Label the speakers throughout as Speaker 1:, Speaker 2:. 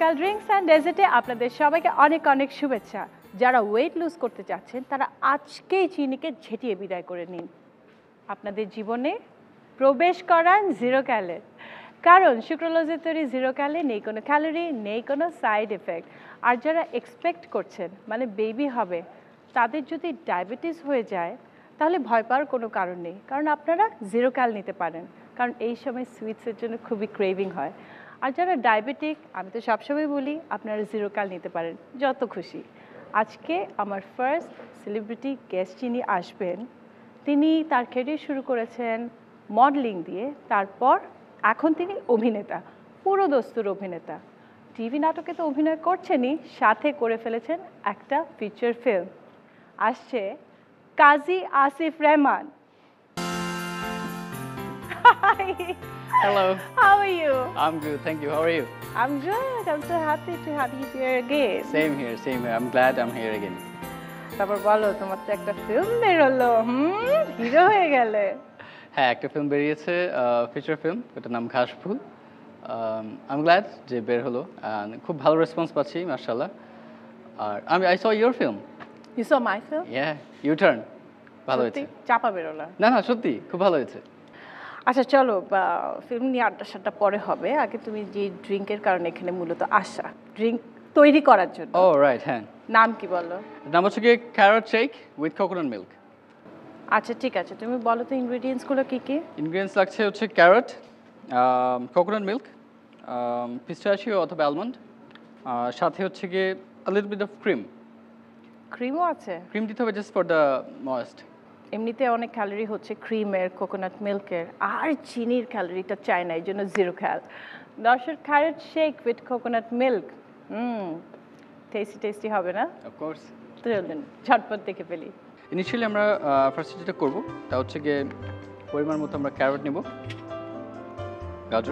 Speaker 1: Cal drinks and ডেজার্টে আপনাদের সবাইকে অনেক অনেক শুভেচ্ছা। যারা ওয়েট লুজ করতে চাচ্ছেন তারা আজকেই চিনিকে ঝেঁটিয়ে বিদায় করে নিন, আপনাদের জীবনে প্রবেশ করান জিরো ক্যালে। কারণ সুক্রোলোজের তৈরি জিরো ক্যালে নেই কোনো ক্যালোরি, নেই কোনো সাইড এফেক্ট। আর যারা এক্সপেক্ট করছেন মানে বেবি হবে, তাদের যদি ডায়াবেটিস হয়ে যায় তাহলে ভয় পাওয়ার কোনো কারণ নেই, কারণ আপনারা জিরো ক্যাল নিতে পারেন, কারণ এই সময় সুইটসের জন্য খুবই ক্রেভিং হয়। আর যারা ডায়াবেটিক, আমি তো সবসময় বলি আপনারা জিরো ক্যাল নিতে পারেন যত খুশি। আজকে আমার ফার্স্ট সেলিব্রিটি গেস্ট যিনি আসবেন, তিনি তার ক্যারিয়ার শুরু করেছেন মডেলিং দিয়ে, তারপর এখন তিনি অভিনেতা, পুরো দস্তুর অভিনেতা। টিভি নাটকে তো অভিনয় করছেনই, সাথে করে ফেলেছেন একটা ফিচার ফিল্ম। আসছে কাজী Asif Rahman. Hi.
Speaker 2: Hello.
Speaker 1: How are you?
Speaker 2: I'm good, thank you. How are you?
Speaker 1: I'm good. I'm so happy to have you here again.
Speaker 2: Same here, same here. I'm glad I'm here again.
Speaker 1: তারপর বলো, তোমার তো একটা film বেরোলো, hero হয়ে গেলে।
Speaker 2: হ্যাঁ, একটা ফিল্ম বেরিয়েছে, ফিচার ফিল্ম, এটার নাম ঘাসফুল। I'm glad যে বের হলো, খুব ভালো রেসপন্স পাচ্ছি মাশাআল্লাহ। আর I saw your film.
Speaker 1: You saw my film?
Speaker 2: Yeah, U-turn. ভালো হয়েছে।
Speaker 1: চাপা বেরোলো।
Speaker 2: না সত্যি খুব ভালো হয়েছে।
Speaker 1: আচ্ছা চলো, ফিল্ম নিয়ে আড্ডা পরে হবে। আগে তুমি যে ড্রিঙ্কের কারণে এখানে মূলত আসা, ড্রিঙ্ক তৈরি করার জন্য।
Speaker 2: ও রাইট, হ্যাঁ।
Speaker 1: নাম কি বলো?
Speaker 2: নাম হচ্ছে কি carrot shake with coconut milk.
Speaker 1: আচ্ছা ঠিক আছে, তুমি বলো তো ইনগ্রেডিয়েন্টসগুলো কি কি?
Speaker 2: ইনগ্রেডিয়েন্টস লাগছে হচ্ছে ক্যারট, কোকোনাট মিল্ক, পিস্তাচিও অথবা অ্যালমন্ড, সাথে হচ্ছে গিয়ে a little bit of cream.
Speaker 1: ক্রিমও আছে?
Speaker 2: ক্রিম দিতে হবে জাস্ট ফর দ্য ময়েস্ট।
Speaker 1: এমনিতে অনেক ক্যালোরি হচ্ছে ক্রিমের, কোকোনাট মিল্কের, আর চিনির ক্যালোরিটা চাই না, এই জন্য জিরো ক্যাল। দর্শক, carrot shake with coconut milk, tasty হবে না?
Speaker 2: অফকোর্স।
Speaker 1: চলুন ঝটপট দেখে ফেলি।
Speaker 2: ইনিশিয়ালি আমরা ফার্স্ট যেটা করব তা হচ্ছে গিয়ে পরিমাণ মতো আমরা ক্যারট নেব, গাজর।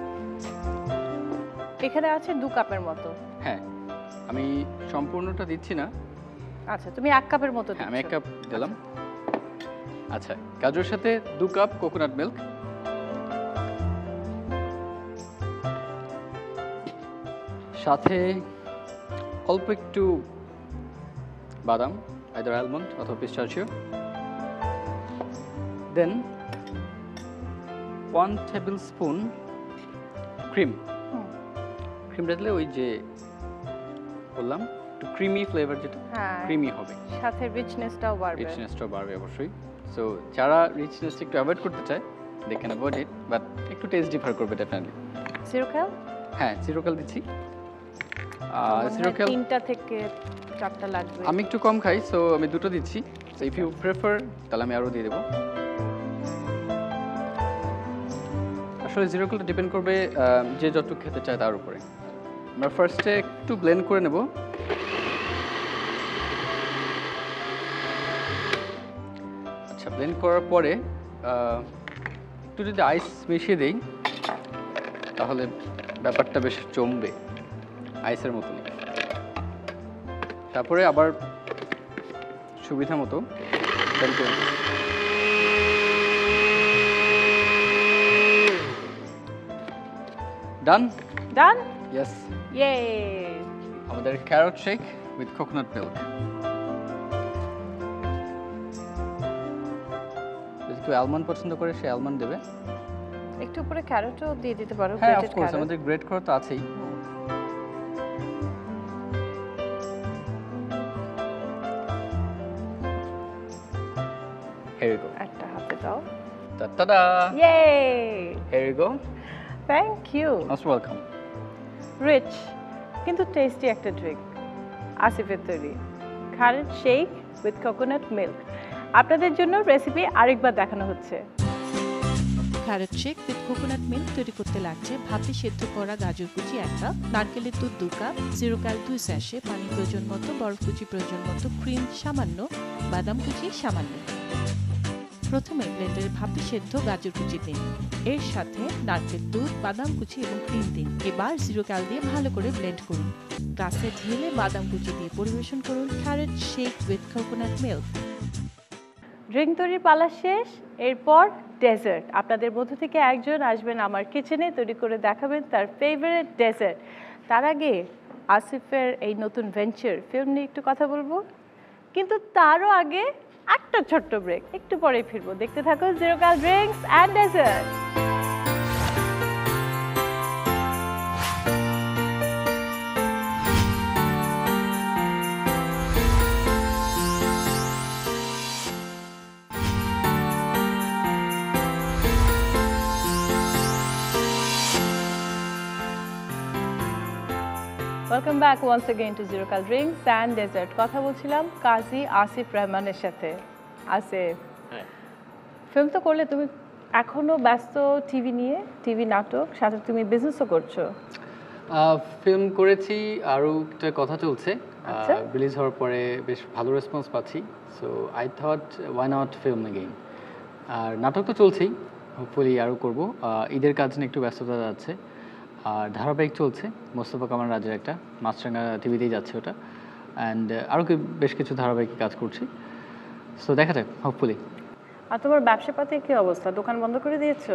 Speaker 1: এখানে আছে 2 কাপের মতো।
Speaker 2: হ্যাঁ, আমি সম্পূর্ণটা দিচ্ছি না।
Speaker 1: আচ্ছা, তুমি 1 কাপের মতো দিচ্ছ।
Speaker 2: আমি 1 কাপ দিলাম। আচ্ছা, গাজরের সাথে 2 কাপ কোকোনাট মিল্ক, সাথে অল্প একটু বাদাম, আইদার অ্যালমন্ড অথবা pistachio, then 1 tablespoon cream. ক্রিমটা দিলে ওই যে বললাম একটু ক্রিমি ফ্লেভার, যেটা ক্রিমি হবে,
Speaker 1: সাথে রিচনেসটাও
Speaker 2: বাড়বে অবশ্যই। সো যারা রিচনেসটা একটু অ্যাভয়েড করতে চায় they can avoid it, but একটু টেস্ট ডিফার করবে ডেফিনেটলি।
Speaker 1: Zero cal? হ্যাঁ,
Speaker 2: জিরো ক্যাল দিচ্ছি। জিরো ক্যাল
Speaker 1: 3টা থেকে 4টা লাগবে।
Speaker 2: আমি একটু কম খাই, সো আমি 2টো দিচ্ছি। সো ইফ ইউ প্রেফার তাহলে আমি আরও দিয়ে দেবো। আসলে জিরো ক্যালটা ডিপেন্ড করবে যে যতটুকু খেতে চায় তার উপরে। আমরা ফার্স্টে একটু ব্লেন্ড করে নেব। আচ্ছা, ব্লেন্ড করার পরে একটু যদি আইস মিশিয়ে দেই তাহলে ব্যাপারটা বেশ জমবে, আইসের মতনই। তারপরে আবার সুবিধা মতো ব্লেন্ড করে দেব। ডান? ইয়েস।
Speaker 1: ইয়ে,
Speaker 2: আমাদের carrot shake with coconut milk. যদি কেউ অ্যালমন্ড পছন্দ করে সে অ্যালমন্ড দেবে,
Speaker 1: একটু উপরে ক্যারটও দিয়ে দিতে পারো।
Speaker 2: হ্যাঁ অফকোর্স, আমাদের গ্রেট করা তো আছেই। Here you go.
Speaker 1: একটা হাতে দাও।
Speaker 2: Ta-da!
Speaker 1: Yay!
Speaker 2: Here you go.
Speaker 1: Thank you.
Speaker 2: Most welcome.
Speaker 1: Rich কিন্তু টেস্টি একটা ড্রিঙ্ক, আসিফের তৈরি carrot shake with coconut milk. আপনাদের জন্য রেসিপি আরেকবার দেখানো হচ্ছে।
Speaker 3: Carrot shake with coconut milk তৈরি করতে লাগছে ভাপে সেদ্ধ করা গাজর কুচি 1 কাপ, নারকেলের দুধ 2 কাপ, জিরো ক্যাল 2 স্যাশে, পানি প্রয়োজন মতো, বরফ কুচি প্রয়োজন মতো, ক্রিম সামান্য, বাদাম কুচি সামান্য। প্রথমে ব্লেন্ডারে ভাপে সেদ্ধ গাজর কুচি দিন, এর সাথে নারকেল দুধ, বাদাম কুচি এবং ক্রিম দিন। এবার জিরো ক্যাল দিয়ে ভালো করে ব্লেন্ড করুন। গ্লাসে ঢেলে বাদাম কুচি দিয়ে পরিবেশন করুন carrot shake with coconut milk.
Speaker 1: Drink তৈরির পালা শেষ, এরপর ডেজার্ট। আপনাদের মধ্য থেকে একজন আসবেন আমার কিচেনে, তৈরি করে দেখাবেন তার ফেভারিট ডেজার্ট। তার আগে আসিফের এই নতুন ভেঞ্চার ফিল্ম নিয়ে একটু কথা বলবো, কিন্তু তারও আগে একটা ছোট্ট ব্রেক, একটু পরেই ফিরবো। দেখতে থাকো zero cal drinks and dessert. Welcome back once again to zero cal drinks and dessert. কথা বলছিলাম কাজী আসিফ রহমানের সাথে। আসিফ, ফিল্ম তো করলে, তুমি এখনো ব্যস্ত টিভি নিয়ে, টিভি নাটক, সাথে তুমি বিজনেসও করছো।
Speaker 2: ফিল্ম করেছি, আরও একটা কথা চলছে,
Speaker 1: আচ্ছা।
Speaker 2: রিলিজ হওয়ার পরে বেশ ভালো রেসপন্স পাচ্ছি, so I thought why not film again. আর নাটক তো চলছেই, হোপফুলি আরও করবো। ঈদের কাজ নিয়ে একটু ব্যস্ততা যাচ্ছে, আর ধারাবাহিক চলছে মোস্তফা কামাল রাজের একটা, মাছরাঙা টিভিতেই যাচ্ছে ওটা, অ্যান্ড আরও বেশ কিছু ধারাবাহিক কাজ করছি, সো দেখা যাক হোপফুলি।
Speaker 1: আর তোমার ব্যবসাপাতির কি অবস্থা? দোকান বন্ধ করে দিয়েছো?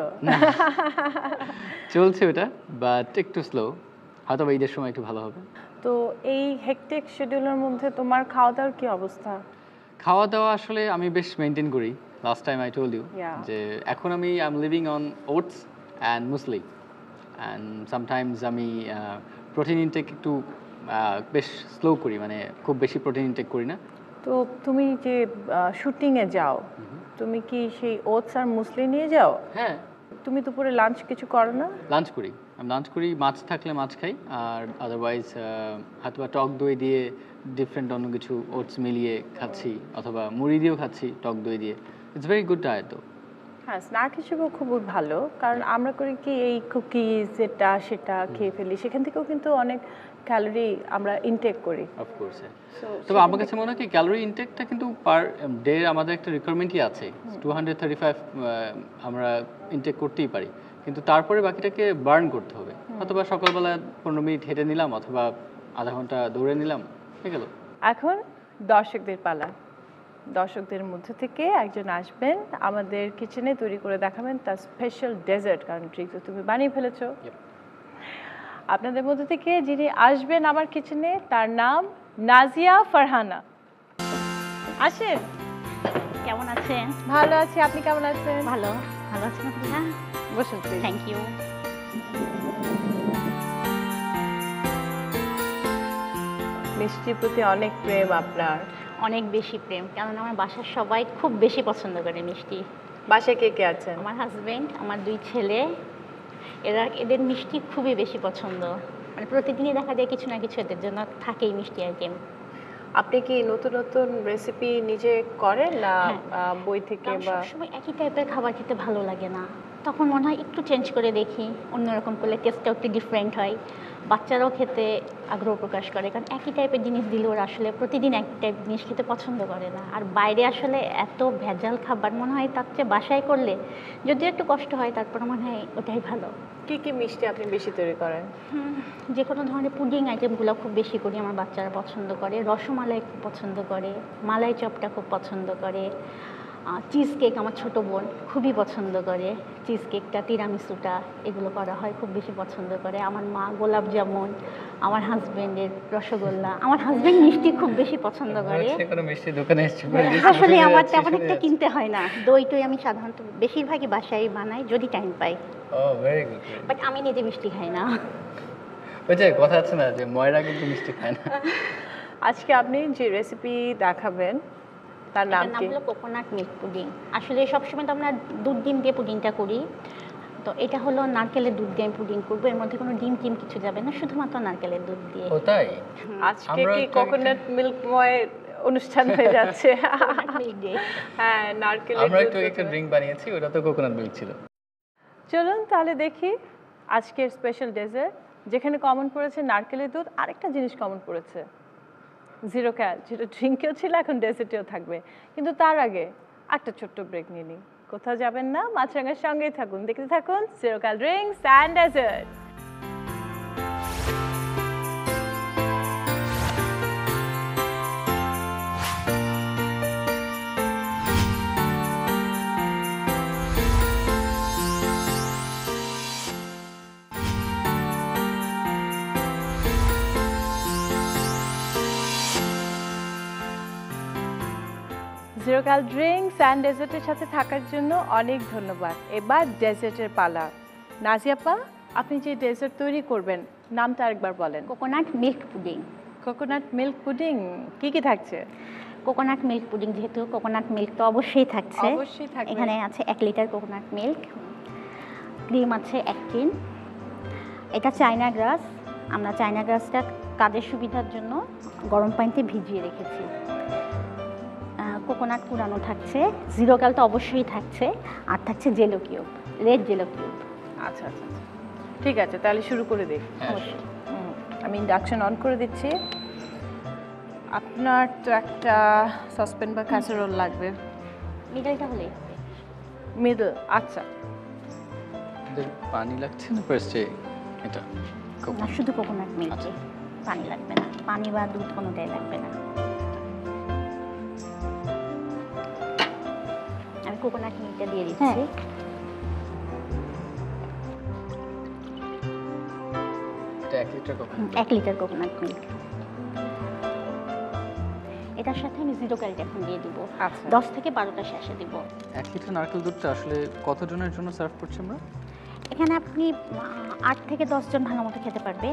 Speaker 2: চলছে ওটা, বাট একটু স্লো, হয়তো ঈদের সময় একটু ভালো হবে।
Speaker 1: তো এই হেকটেক শিডিউলের মধ্যে তোমার খাওয়া দাওয়ার কি অবস্থা?
Speaker 2: খাওয়া দাওয়া আসলে আমি বেশ মেনটেন করি, last time I told you,
Speaker 1: Yeah.
Speaker 2: যে এখন আমি I am living on oats and muesli, and sometimes আমি প্রোটিন ইনটেক একটু বেশ স্লো করি, মানে খুব বেশি প্রোটিন ইনটেক করি না।
Speaker 1: তো তুমি যে শুটিংয়ে যাও, তুমি কি সেই ওটস আর মুসলি নিয়ে যাও?
Speaker 2: হ্যাঁ,
Speaker 1: তুমি দুপুরে লাঞ্চ কিছু করো না?
Speaker 2: লাঞ্চ করি, আমি লাঞ্চ করি, মাছ থাকলে মাছ খাই, আর আদারওয়াইজ হয়তো বা টক দই দিয়ে ডিফারেন্ট অন্য কিছু ওটস মিলিয়ে খাচ্ছি, অথবা মুড়ি দিয়েও খাচ্ছি টক দই দিয়ে। ইটস ভেরি গুড ডায়েট তো।
Speaker 1: হ্যাঁ, স্ন্যাক হিসেবেও খুবই ভালো, কারণ আমরা করি কি এই কুকিজ এটা সেটা খেয়ে ফেলি, সেখান থেকেও কিন্তু অনেক ক্যালোরি আমরা ইনটেক করি।
Speaker 2: অফকোর্স,
Speaker 1: So,
Speaker 2: তবে আমার কাছে মনে হয় কি ক্যালোরি ইনটেকটা কিন্তু পার ডে আমাদের একটা রিকোয়ারমেন্টই আছে, 235 আমরা ইনটেক করতেই পারি, কিন্তু তারপরে বাকিটাকে বার্ন করতে হবে। অথবা সকালবেলা 15 মিনিট হেঁটে নিলাম, অথবা আধা ঘন্টা দৌড়ে নিলাম, হয়ে গেল।
Speaker 1: এখন দর্শকদের পালা। দর্শকদের মধ্যে থেকে একজন আসবেন, আমাদের কিচেনে তৈরি করে দেখাবেন তার স্পেশাল ডেজার্ট, কারণ ড্রিঙ্ক তো তুমি বানিয়ে ফেলেছো। আপনাদের মধ্যে থেকে যিনি আসবেন আমার কিচেনে, তার নাম নাজিয়া ফারহানা। আসেন।
Speaker 4: কেমন আছেন?
Speaker 1: ভালো আছি, আপনি কেমন আছেন?
Speaker 4: ভালো ভালো আছেন আপনি? হ্যাঁ,
Speaker 1: বসুন please।
Speaker 4: Thank you.
Speaker 1: মিষ্টির প্রতি অনেক প্রেম আপনার।
Speaker 4: অনেক বেশি প্রেম, কারণ আমার বাসার সবাই খুব বেশি পছন্দ করে মিষ্টি।
Speaker 1: বাসায় কে কে আছেন?
Speaker 4: আমার হাজবেন্ড, আমার 2 ছেলে, এদের মিষ্টি খুবই বেশি পছন্দ, মানে প্রতিদিনই দেখা যায় কিছু না কিছু এদের জন্য থাকেই মিষ্টি আইটেম।
Speaker 1: আপনি কি নতুন নতুন রেসিপি নিজে করেন না বই থেকে?
Speaker 4: কারণ
Speaker 1: বা
Speaker 4: সবসময় একই টাইপের খাবার খেতে ভালো লাগে না, তখন মনে হয় একটু চেঞ্জ করে দেখি, অন্যরকম করলে টেস্টটাও একটু ডিফারেন্ট হয়, বাচ্চারাও খেতে আগ্রহ প্রকাশ করে, কারণ একই টাইপের জিনিস দিলে ওরা আসলে প্রতিদিন এক টাইপ জিনিস খেতে পছন্দ করে না। আর বাইরে আসলে এত ভেজাল খাবার, মনে হয় তার চেয়ে বাসায় করলে যদিও একটু কষ্ট হয়, তারপর মনে হয় ওটাই ভালো।
Speaker 1: কি কি মিষ্টি আপনি বেশি তৈরি করেন?
Speaker 4: যে কোনো ধরনের পুডিং আইটেমগুলো খুব বেশি করি, আমার বাচ্চারা পছন্দ করে, রসমালাই খুব পছন্দ করে, মালাই চপটা খুব পছন্দ করে, চিজ কেক আমার ছোটো বোন খুবই পছন্দ করে, চিজ কেকটা, তিরামিসুটা, এগুলো করা হয়, খুব বেশি পছন্দ করে। আমার মা গোলাপ জামুন, আমার হাজব্যান্ডের রসগোল্লা, আমার হাজব্যান্ড মিষ্টি খুব বেশি পছন্দ করে।
Speaker 2: মিষ্টি দোকানে
Speaker 4: আসলে আমার তেমন একটা কিনতে হয় না, দই টই আমি সাধারণত বেশিরভাগই বাসায় বানাই যদি টাইম পাই,
Speaker 2: ভেরি গুড।
Speaker 4: বাট আমি নিজে মিষ্টি খাই না।
Speaker 2: ওই যে কথা আছে না যে ময়রা কিন্তু মিষ্টি খায় না।
Speaker 1: আজকে আপনি যে রেসিপি দেখাবেন তার নাম
Speaker 4: এটার নাম
Speaker 1: কি?
Speaker 4: হলো কোকোনাট মিল্ক পুডিং। আসলে সবসময় তো আমরা দুধ ডিম দিয়ে পুডিংটা করি, তো এটা হলো নারকেলের দুধ দিয়ে আমি পুডিং করবো, এর মধ্যে কোনো ডিম টিম কিছু যাবে না, শুধুমাত্র নারকেলের দুধ দিয়ে।
Speaker 2: ও তাই?
Speaker 1: আজকে কি কোকোনাট মিল্কময় অনুষ্ঠান হয়ে যাচ্ছে? হ্যাঁ, নারকেলের
Speaker 2: আমরা
Speaker 1: দুধ
Speaker 2: একটু একটা
Speaker 1: কোকোনাট।
Speaker 2: ড্রিঙ্ক বানিয়েছি, ওটা তো কোকোনাট মিল্ক ছিল।
Speaker 1: চলুন তাহলে দেখি আজকের স্পেশাল ডেজার্ট। যেখানে কমন পড়েছে নারকেলের দুধ, আরেকটা জিনিস কমন পড়েছে, জিরো ক্যাল, যেটা ড্রিঙ্কেও ছিল এখন ডেজার্টেও থাকবে। কিন্তু তার আগে একটা ছোট্ট ব্রেক নিয়ে নিই, কোথাও যাবেন না, মাছরাঙার সঙ্গেই থাকুন, দেখতে থাকুন zero cal drinks and dessert. Zero cal drinks and ডেজার্টের সাথে থাকার জন্য অনেক ধন্যবাদ। এবার ডেজার্টের পালা। নাজিয়াপা, আপনি যে ডেজার্ট তৈরি করবেন নামটা আরেকবার বলেন।
Speaker 4: Coconut milk pudding.
Speaker 1: Coconut milk pudding কি কি থাকছে?
Speaker 4: কোকোনাট মিল্ক পুডিং, যেহেতু কোকোনাট মিল্ক তো অবশ্যই থাকছে।
Speaker 1: অবশ্যই থাকবে।
Speaker 4: এখানে আছে 1 লিটার কোকোনাট মিল্ক, ক্রিম আছে 1 টিন, এটা চায়না গ্রাস। আমরা চায়না গ্রাসটা কাজের সুবিধার জন্য গরম পানিতে ভিজিয়ে রেখেছি। কোকোনাট কুড়ানো থাকছে, জিরো ক্যাল তো অবশ্যই থাকছে, আর থাকছে jello cube, red jello cube.
Speaker 1: আচ্ছা আচ্ছা আচ্ছা, ঠিক আছে, তাহলে শুরু করে দিই।
Speaker 4: অবশ্যই।
Speaker 1: আমি ইন্ডাকশন অন করে দিচ্ছি। আপনার তো একটা সসপ্যান বা ক্যাসারোল লাগবে।
Speaker 4: মিডলটা হলেই
Speaker 1: মিডল, আচ্ছা।
Speaker 2: আমাদের পানি লাগছে না ফার্স্টে? এটা
Speaker 4: না, শুধু কোকোনাট মিল্কে, পানি লাগবে না, পানি বা দুধ কোনোটাই লাগবে না। আমি কোকোনাট মিল্কটা দিয়ে দিচ্ছি।
Speaker 2: এটা 1 লিটার কখন?
Speaker 4: 1 লিটার কোকোনাট মিল্ক। এটার সাথে আমি জিরো ক্যালটা এখন দিয়ে দিব।
Speaker 1: আচ্ছা।
Speaker 4: 10 থেকে 12টা শেষে দিব।
Speaker 2: 1 লিটার নারকেল দুধটা আসলে কতজনের জন্য সার্ভ করছি আমরা?
Speaker 4: এখানে আপনি 8 থেকে 10 জন ভালো মতো খেতে পারবে।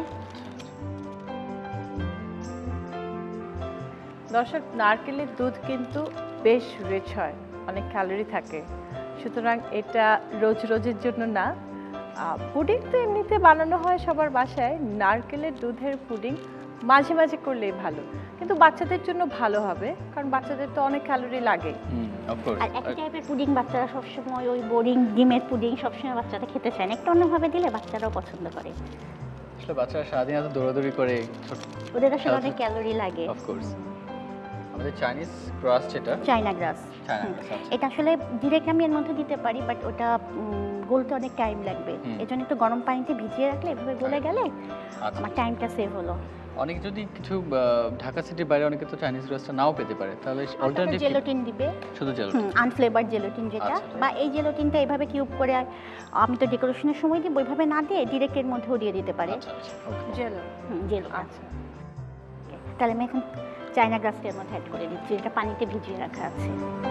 Speaker 1: দর্শক, নারকেলের দুধ কিন্তু বেশ রিচ হয়, অনেক ক্যালোরি থাকে, সুতরাং এটা রোজ রোজের জন্য না। পুডিং তো এমনিতে বানানো হয় সবার বাসায়, নারকেলের দুধের পুডিং মাঝে মাঝে করলেই ভালো, কিন্তু বাচ্চাদের জন্য ভালো হবে, কারণ বাচ্চাদের তো অনেক ক্যালোরি লাগে।
Speaker 2: অফকোর্স।
Speaker 4: আর একই টাইপের পুডিং বাচ্চারা সবসময় ওই বোরিং ডিমের পুডিং সবসময় বাচ্চারা খেতে চায় না, একটু অন্যভাবে দিলে বাচ্চারাও পছন্দ করে।
Speaker 2: আসলে বাচ্চারা সারাদিন এত দৌড়াদৌড়ি করে,
Speaker 4: ওদের আসলে অনেক ক্যালোরি লাগে।
Speaker 2: অফকোর্স। আমাদের চাইনিজ ক্রাস যেটা,
Speaker 4: চায়না গ্রাস, এটা আসলে ডিরেক্ট আমি এর মধ্যে দিতে পারি, বাট ওটা গলতে অনেক টাইম লাগবে। এজন্য একটু গরম পানিতে ভিজিয়ে রাখলে এভাবে গলে গেলে আমার টাইমটা সেভ হলো।
Speaker 2: অনেক যদি কিছু ঢাকা সিটির বাইরে অনেকে তো চাইনিজ রেস্টুরেন্ট নাও পেতে পারে, তাহলে অল্টারনেটিভ
Speaker 4: জেলাটিন দিবে,
Speaker 2: শুধু জেলাটিন,
Speaker 4: আনফ্লেভারড জেলাটিন যেটা, বা এই জেলাটিনটা এইভাবে কিউব করে আমি তো ডেকোরেশনের সময় দিই, ওইভাবে না দিয়ে ডিরেক্ট এর মধ্যেও দিয়ে দিতে পারে।
Speaker 2: আচ্ছা আচ্ছা, ওকে।
Speaker 1: Jello,
Speaker 4: jello.
Speaker 1: আচ্ছা।
Speaker 4: তাহলে আমি এখন চায়না গ্রাসটা এর মধ্যে অ্যাড করে দিচ্ছি, এটা পানিতে ভিজিয়ে রাখা আছে।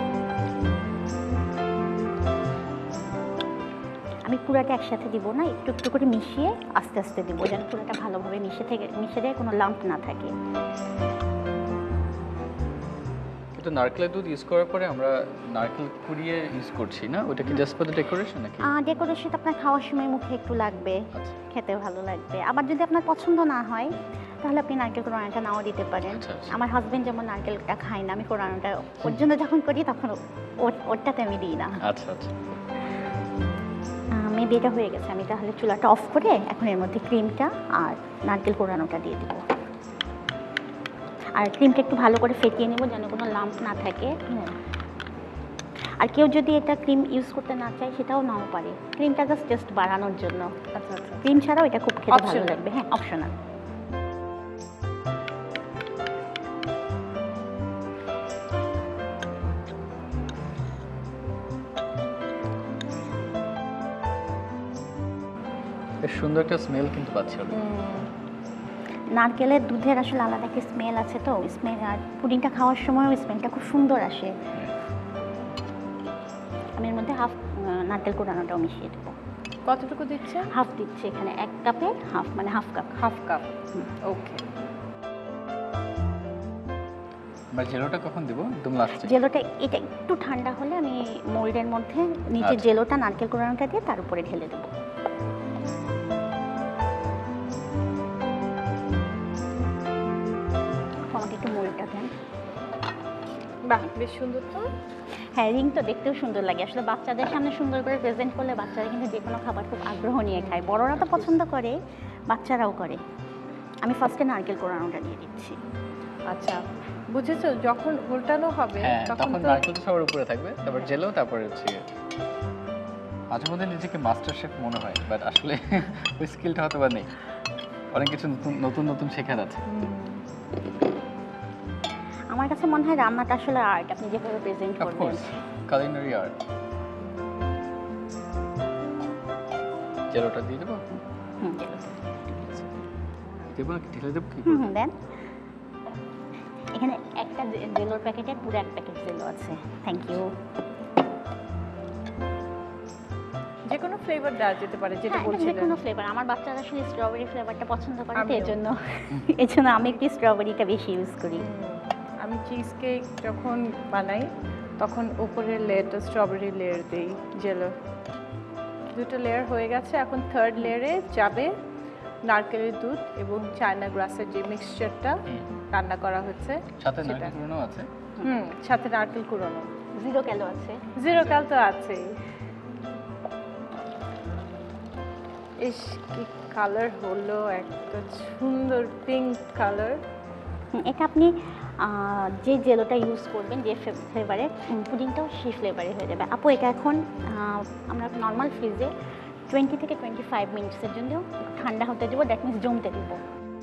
Speaker 4: আমি পুরাটা একসাথে দিব না, একটু একটু করে মিশিয়ে আস্তে আস্তে দিব, যেন পুরাটা ভালোভাবে মিশে যায়, কোনো লাম্প না থাকে।
Speaker 2: কিন্তু নারকেলের দুধ ইউজ করার পরে আমরা নারকেল কুড়িয়ে ইউজ করছি না, ওটা কি জাস্ট ফর দ্য ডেকোরেশন নাকি?
Speaker 4: ডেকোরেশন আপনার খাওয়ার সময় মুখে একটু লাগবে,
Speaker 2: আচ্ছা।
Speaker 4: খেতে ভালো লাগবে। আবার যদি আপনার পছন্দ না হয় তাহলে আপনি নারকেল কোরানোটা নাও দিতে পারেন।
Speaker 2: আচ্ছা, আচ্ছা।
Speaker 4: আমার হাজবেন্ড যেমন নারকেলটা খায় না, আমি কোরানোটা ওর জন্য যখন করি তখন ওরটাতে আমি দিই না।
Speaker 2: আচ্ছা আচ্ছা।
Speaker 4: মেবি এটা হয়ে গেছে, আমি তাহলে চুলাটা অফ করে এখন এর মধ্যে ক্রিমটা আর নারকেল কোরানোটা দিয়ে দেবো। আর ক্রিমটা একটু ভালো করে ফেটিয়ে নেব যেন কোনো লাম্প না থাকে। আর কেউ যদি এটা ক্রিম ইউজ করতে না চায় সেটাও নাও পারে, ক্রিমটা জাস্ট টেস্ট বাড়ানোর জন্য।
Speaker 1: আচ্ছা আচ্ছা,
Speaker 4: ক্রিম ছাড়াও এটা খুব খেতে ভালো
Speaker 1: Optional.
Speaker 4: লাগবে। হ্যাঁ, অপশনাল।
Speaker 2: বেশ সুন্দর একটা স্মেল কিন্তু পাচ্ছি আমরা।
Speaker 4: নারকেলের দুধের আসলে আলাদা একটা স্মেল আছে, তো স্মেল, আর পুডিংটা খাওয়ার সময় স্মেলটা খুব সুন্দর আসে। আমি এর মধ্যে হাফ নারকেল কোরানোটাও মিশিয়ে দেবো।
Speaker 1: কতটুকু দিচ্ছে?
Speaker 4: হাফ দিচ্ছি এখানে, 1 কাপে হাফ, মানে half cup.
Speaker 1: Half cup, okay.
Speaker 2: আমরা জেলোটা কখন দেব? একদম লাস্টে।
Speaker 4: জেলোটা এটা একটু ঠান্ডা হলে আমি মোল্ডের মধ্যে নিচে
Speaker 2: আচ্ছা।
Speaker 4: জেলোটা নারকেল কোরানোটা দিয়ে তার উপরে ঢেলে দেবো। আমাকে একটু মোল্ডটা দেন।
Speaker 1: বাহ, বেশ সুন্দর তো।
Speaker 4: হ্যাঁ, রিং তো দেখতেও সুন্দর লাগে। আসলে বাচ্চাদের সামনে সুন্দর করে প্রেজেন্ট করলে বাচ্চারা কিন্তু যে কোনো খাবার খুব আগ্রহ নিয়ে খায়। বড়রা তো পছন্দ করে, বাচ্চারাও করে। আমি ফার্স্টে নারকেল কোরানোটা দিয়ে দিচ্ছি।
Speaker 1: আচ্ছা, বুঝেছো, যখন উল্টানো হবে
Speaker 2: হ্যাঁ,
Speaker 1: তখন
Speaker 2: তখন
Speaker 1: তো
Speaker 2: নারকেল তো সবার উপরে থাকবে, তারপর জেলো, তারপরে হচ্ছে মাঝে মধ্যে নিজেকে মাস্টার শেফ মনে হয়, বাট আসলে ওই স্কিলটা হয়তো বা নেই। অনেক কিছু নতুন নতুন শেখার আছে।
Speaker 4: আমার কাছে মনে হয় রান্নাটা আসলে আর্ট, আপনি যেভাবে প্রেজেন্ট করবেন।
Speaker 2: Of course, culinary art। জেলোটা দিয়ে দেবো?
Speaker 4: জেলো
Speaker 2: দেবো নাকি ঢেলে দেবো? কি
Speaker 4: দেন। এখানে একটা জেলোর প্যাকেটে পুরো এক প্যাকেট জেলো আছে। Thank you.
Speaker 1: যে কোনো ফ্লেভার দেওয়া যেতে পারে যেটা
Speaker 4: যে
Speaker 1: বলছিলেন।
Speaker 4: কোনো ফ্লেভার, আমার বাচ্চারা আসলে স্ট্রবেরি ফ্লেভারটা পছন্দ করে, তো
Speaker 1: আমিও।
Speaker 4: এর জন্য আমি একটু স্ট্রবেরিটা বেশি ইউজ করি।
Speaker 1: আমি চিজ কেক যখন বানাই তখন উপরের লেয়ারটা স্ট্রবেরি লেয়ার দিই জেলো। দুটো লেয়ার হয়ে গেছে, এখন থার্ড লেয়ারে যাবে নারকেলের দুধ এবং চায়না গ্রাসের যে মিক্সচারটা রান্না করা হচ্ছে
Speaker 2: সাথে
Speaker 1: সেটা।
Speaker 2: নারকেল কুড়ানো আছে।
Speaker 1: সাথে নারকেল কুড়ানো।
Speaker 4: 0 ক্যালো আছে।
Speaker 1: 0 ক্যাল তো আছেই। ইস কি কালার হলো, একটা সুন্দর পিঙ্ক কালার।
Speaker 4: এটা আপনি যে জেলোটা ইউজ করবেন, যে ফ্লেভারে, পুডিংটাও সেই ফ্লেভারে হয়ে যাবে। আপু এটা এখন আমরা নর্মাল ফ্রিজে 20 থেকে 25 মিনিটসের জন্য ঠান্ডা হতে দেবো, দ্যাট মিনস জমতে দেবো।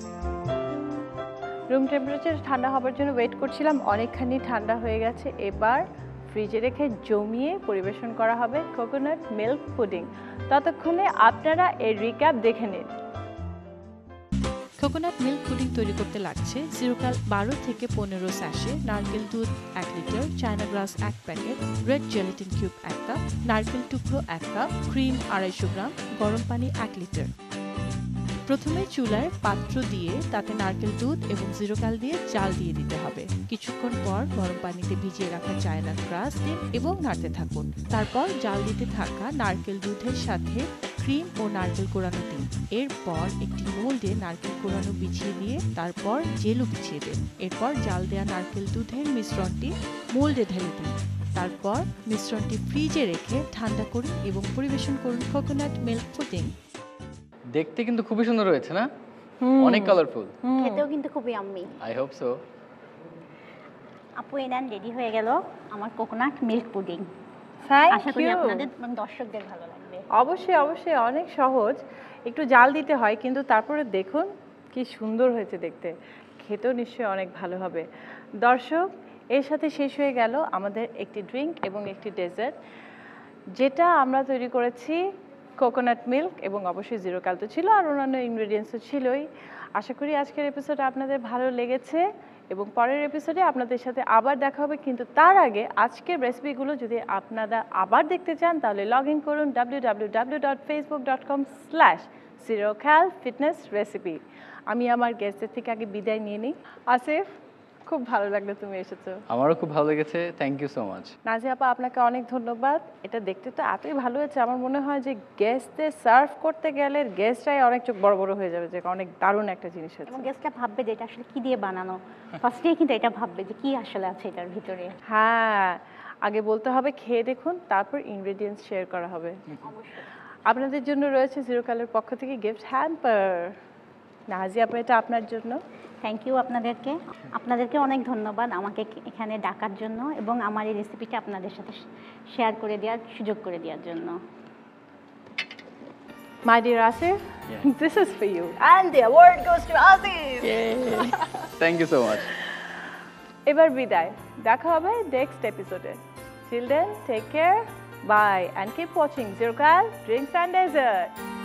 Speaker 1: রুম টেম্পারেচার ঠান্ডা হবার জন্য ওয়েট করছিলাম, অনেকখানি ঠান্ডা হয়ে গেছে। এবার ফ্রিজে রেখে জমিয়ে পরিবেশন করা হবে কোকোনাট মিল্ক পুডিং। ততক্ষণে আপনারা এর রিক্যাপ দেখে নিন।
Speaker 3: কোকোনাট মিল্ক পুডিং তৈরি করতে লাগছে জিরোকাল 12 থেকে 15 স্যাশে, নারকেল দুধ 1 litre, China grass 1 packet, red gelatin cube 1 cup, নারকেল টুকরো 1 কাপ, ক্রিম 250 গ্রাম, গরম পানি 1 লিটার। প্রথমে চুলায় পাত্র দিয়ে তাতে নারকেল দুধ এবং জিরোকাল দিয়ে জাল দিয়ে দিতে হবে। কিছুক্ষণ পর গরম পানিতে ভিজিয়ে রাখা চায়না গ্রাস দিন এবং নাড়তে থাকুন। তারপর জাল দিতে থাকা নারকেল দুধের সাথে ক্রিম ও নারকেল কোড়ানো দিন। এরপর একটি মোল্ডে নারকেল কোড়ানো বিছিয়ে দিয়ে তারপর জেলো বিছিয়ে দিন। এরপর জাল দেওয়া নারকেল দুধের মিশ্রণটি মোল্ডে ঢেলে দিন। তারপর মিশ্রণটি ফ্রিজে রেখে ঠান্ডা করুন এবং পরিবেশন করুন কোকোনাট মিল্ক পুডিং।
Speaker 2: দেখতে কিন্তু খুবই সুন্দর হয়েছে না? অনেক কালারফুল।
Speaker 4: খেতেও কিন্তু খুবই আম্মি।
Speaker 2: I hope so.
Speaker 4: আপু এনান রেডি হয়ে গেল আমার কোকোনাট মিল্ক পুডিং।
Speaker 1: থ্যাংক
Speaker 4: আশা করি
Speaker 1: ইউ।
Speaker 4: আপনাদের দর্শকদের ভালো লাগবে।
Speaker 1: অবশ্যই অবশ্যই, অনেক সহজ, একটু জাল দিতে হয় কিন্তু তারপরে দেখুন কি সুন্দর হয়েছে দেখতে, খেতেও নিশ্চয়ই অনেক ভালো হবে। দর্শক, এর সাথে শেষ হয়ে গেল আমাদের একটি ড্রিঙ্ক এবং একটি ডেজার্ট, যেটা আমরা তৈরি করেছি কোকোনাট মিল্ক এবং অবশ্যই জিরো ক্যাল তো ছিল, আর অন্যান্য ইনগ্রেডিয়েন্টসও ছিলই। আশা করি আজকের এপিসোড আপনাদের ভালো লেগেছে এবং পরের এপিসোডে আপনাদের সাথে আবার দেখা হবে। কিন্তু তার আগে আজকের রেসিপিগুলো যদি আপনারা আবার দেখতে চান তাহলে লগ ইন করুন www.facebook.com/zerocalfitnessrecipe। আমি আমার গেস্টদের থেকে আগে বিদায় নিয়ে নিই। আসিফ, খুব ভালো লাগলো তুমি এসেছো।
Speaker 2: আমারও খুব ভালো লেগেছে, thank you so much.
Speaker 1: Nazia আপা, আপনাকে অনেক ধন্যবাদ। এটা দেখতে তো এতই ভালো হয়েছে, আমার মনে হয় যে গেস্টদের সার্ভ করতে গেলে গেস্টরাই অনেক চোখ বড় বড় হয়ে যাবে, যে অনেক দারুণ একটা জিনিস হয়েছে।
Speaker 4: এবং গেস্টটা ভাববে যে এটা আসলে কি দিয়ে বানানো, ফার্স্টেই কিন্তু এটা ভাববে যে কি আসলে আছে এটার ভিতরে।
Speaker 1: হ্যাঁ, আগে বলতে হবে খেয়ে দেখুন, তারপর ইনগ্রেডিয়েন্টস শেয়ার করা হবে। আপনাদের জন্য রয়েছে জিরো ক্যালের পক্ষ থেকে গিফট হ্যাম্পার। নাজিয়া আপা, এটা আপনার জন্য।
Speaker 4: থ্যাংক ইউ আপনাদেরকে অনেক ধন্যবাদ আমাকে এখানে ডাকার জন্য এবং আমার এই রেসিপিটা আপনাদের সাথে শেয়ার করে দেওয়ার সুযোগ করে দেওয়ার জন্য।
Speaker 1: My dear Asif, this is for you. And the award goes to Asif.
Speaker 2: Thank you so much.
Speaker 1: এবার বিদায়, দেখা হবে নেক্সট এপিসোডে। Till then, take care, bye and keep watching Zero Cal Drinks and Dessert.